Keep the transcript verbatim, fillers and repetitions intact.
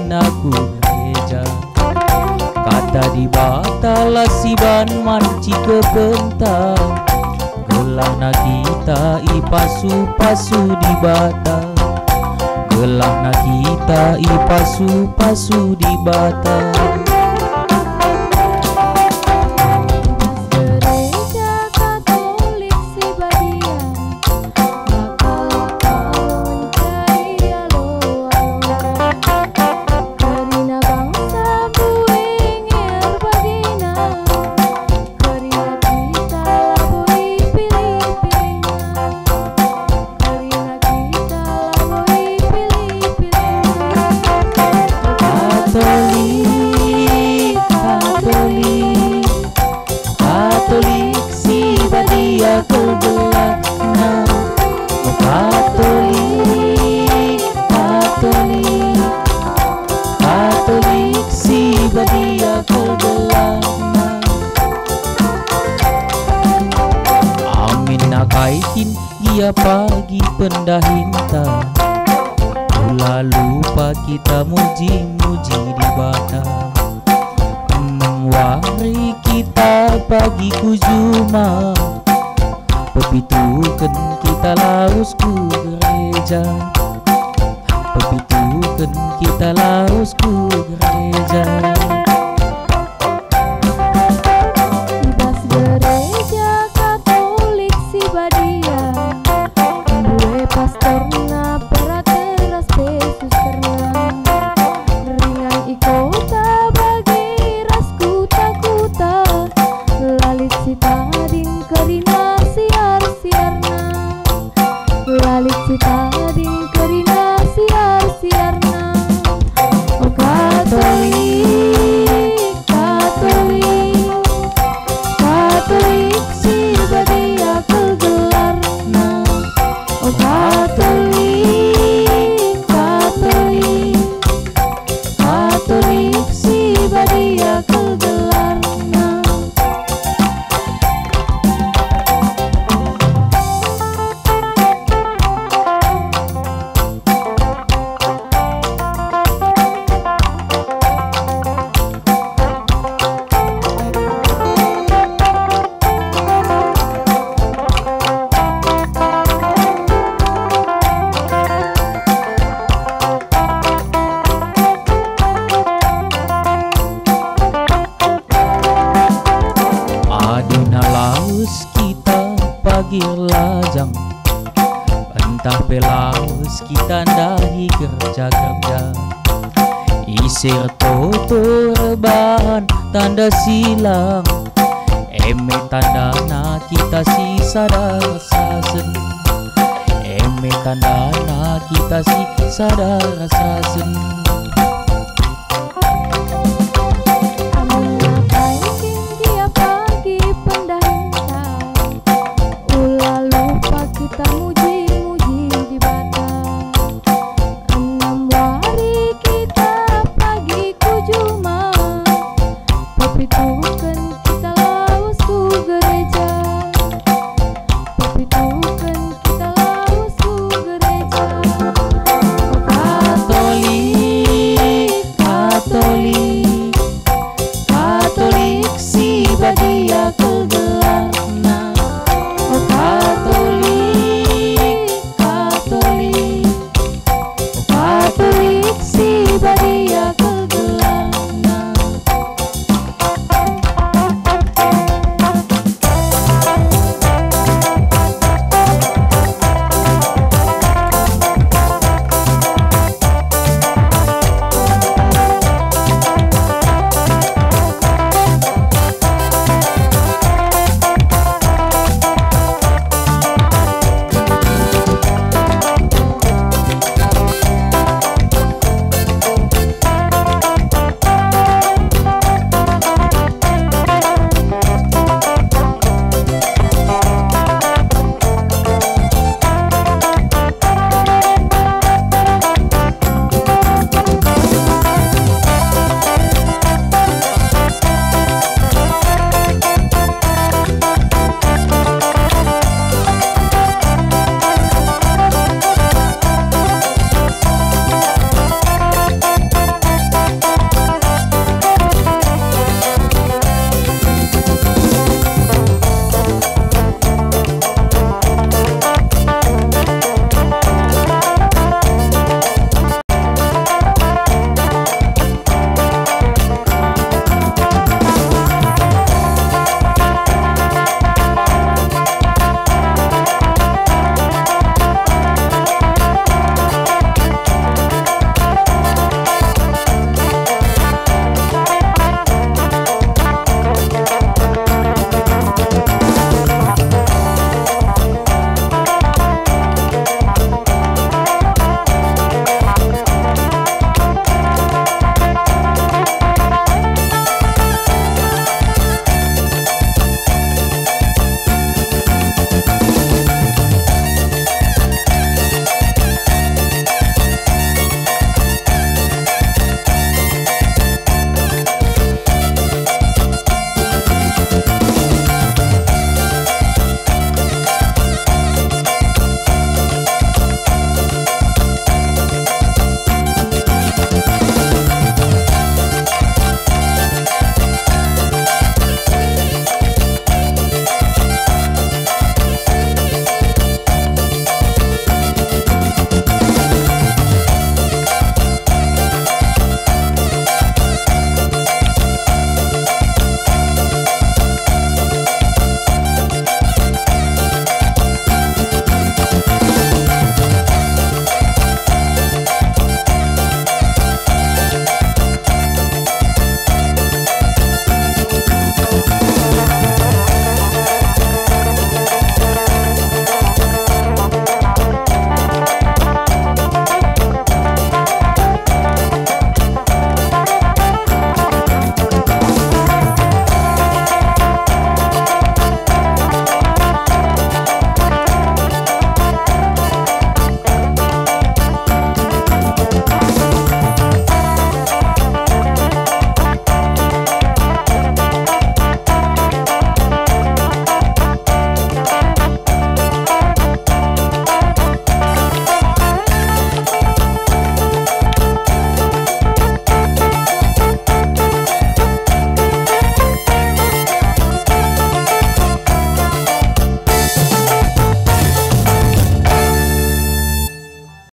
amin aku gereja. Kata di batala siban manci ke pentang, gelah na kita i pasu-pasu di bata, gelah na kita i pasu-pasu di bata. Katolik si badia kegelana, oh Katolik, Katolik, Katolik si badia kegelana. Amin nakaitin dia pagi pendahinta, mula lupa kita muji-muji di bata. Wari kita pagi kujuma, pepituken kita laus ku gereja, pepituken kita laus ku gereja. Ibas gereja Katolik si badia, due pastorna para teras Yesus karena ringan ikota sitading kerina siar-siarna, lalik sitading kerina siar-siarna. Oh Katolik, Katolik, Katolik si badia kegelarna. Oh Katolik, Katolik, Katolik si badia kegelarna. Kita pagi lajang, entah pelaus kita ndahi kerja-kerja. Isir toto rebahan tanda silang, eme tandana kita si sadar sasen, eme tandana kita si sadar sasen.